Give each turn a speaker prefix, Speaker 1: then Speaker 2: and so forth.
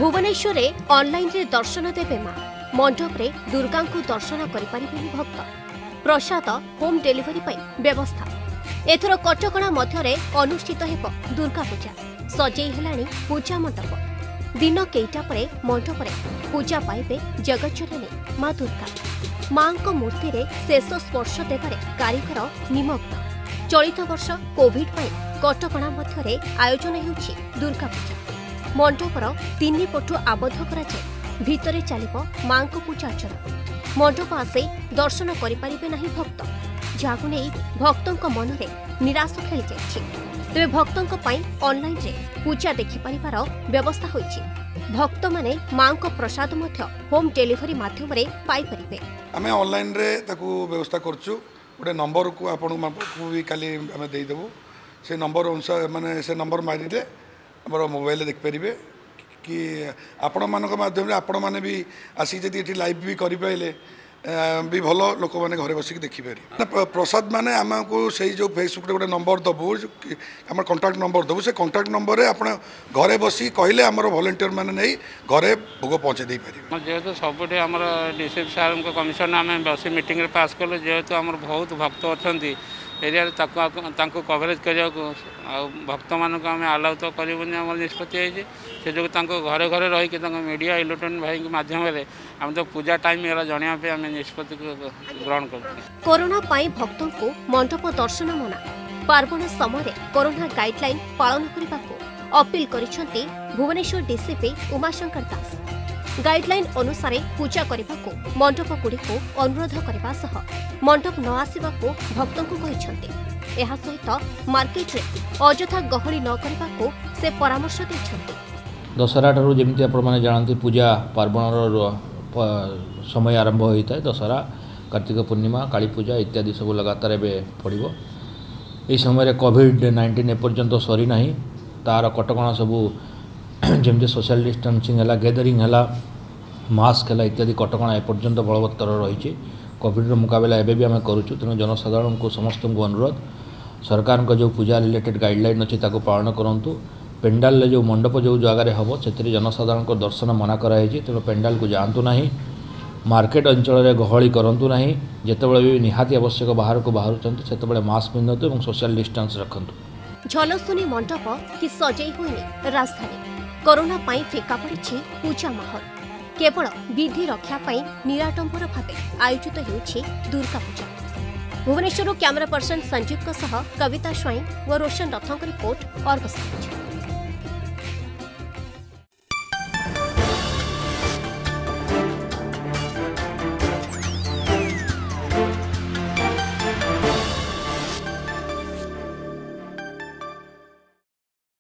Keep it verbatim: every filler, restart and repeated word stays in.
Speaker 1: भुवनेश्वर में ऑनलाइन रे दर्शन देवे मां मंडप रे दुर्गा को दर्शन करिपारिबे भक्त प्रसाद होम डिलीवरी पाई व्यवस्था एथर कटकणा मध्य अनुष्ठित हेब दुर्गा पूजा सजई हेलाणी पूजा मंडप दिन केईटा परे मंडप रे पूजा पाइबे जगज्जननी मां दुर्गा मां को मूर्ति रे शेष स्पर्श देवारे कारीगर निमग्न चलित वर्ष कोविड पाई कटकणा मध्य आयोजन हेउछि दुर्गा पूजा मंडपर तीन पटु आबद्ध कराଯାଏ भितरे चलिब मां को पूजा अर्चना मंडप आसे दर्शन करिपारिबे नाही भक्त जागु नै भक्तों मन में निराश खेली जाइछि तेबे भक्तों पई ऑनलाइन रे पूजा देखि परिवार व्यवस्था होइछि भक्त माने मां को प्रसाद मध्य होम डिलीवरी माध्यम रे पाई परिबे
Speaker 2: आमे ऑनलाइन रे ताकू व्यवस्था करछु गोटे नंबर को आपन को भी काली आमे देई देबो से नंबर अनुसार माने से नंबर मारिले हमर मोबाइल देख पारिबे कि आपण मानक माध्यम आपण माने भी आसी जदि एठी लाइव भी करि पाइले भी भल लोक मैंने घरे बसिक देखिपारे प्रसाद माने आमको से जो फेसबुक गोटे नंबर दबू आम कंटाक्ट नंबर दबू से कंटाक्ट नंबर आप घरे बसी कहले आमर भलेंटियर मैंने नहीं घरे भोग पहुँचे दे पारे
Speaker 3: जेहेतु सबुठे आम डीसीपी सार कमिशन आम बस मीटिंग पास कलु जेहेतु आम बहुत भक्त अच्छा एरिया कवरेज करने भक्त मानक आम आलाउ तो करूनी आम निष्पत्ति से जो घरे घरे रही मीडिया इलेक्ट्रोनिक भाई के माध्यम आम तो पूजा टाइम जनवाई आम निष्पत्ति ग्रहण कर
Speaker 1: कोरोना पाई भक्तों को मंडप दर्शन मना पार्वण समय कोरोना गाइडलाइन पालन करने को अपील करिसेंती भुवनेश्वर डीसीपी उमाशंकर दास गाइडलाइन अनुसार पूजा करने को मंडप गुड़ी को अनुरोध करने सह मंडप न आसवा को भक्तों को कहते यह सहित मार्केट रे अजथा गहली न करने को से परामर्श देते
Speaker 4: दशहरा ठारू जमी आपने जानते पूजा पार्वण समय आरंभ होता है दशहरा कार्तिक पूर्णिमा काली पूजा इत्यादि सब लगातार एवं पड़ो ये समय कोविड नाइंटीन एपर्यंत सरी ना तार कटकणा सबू जमी सोशल डिस्टेंसिंग है गैदरिंग है मास्क है इत्यादि कटकणा एपर्यंत बलवत्तर रही कोविड मुकाबला एवं भी आम करुचु तेणु जनसाधारण को समस्त को अनुरोध सरकार का जो पूजा रिलेटेड गाइडलाइन अच्छी पालन करूँ पेंडाल जो मंडप जो जगार हम से जनसाधारण को दर्शन मना कराई तेणु पेंडाल को जातु ना मार्केट अंचल गहली करूँ ना जितेबाला भी निहाती आवश्यक बाहर को बाहर से मास्क पिंधतु और सोशल डिस्टेंस रखु
Speaker 1: झलसुनी मंडप कि सजई हुई राजधानी कोरोना पाई फिका पड़ी पूजा माहौल केवल विधि रक्षा पाई निराडंबर भाव आयोजित होउछि दुर्गा पूजा भुवनेश्वर कैमरा पर्सन संजीव कविता स्वाई व रोशन रथों रिपोर्ट अर्गस।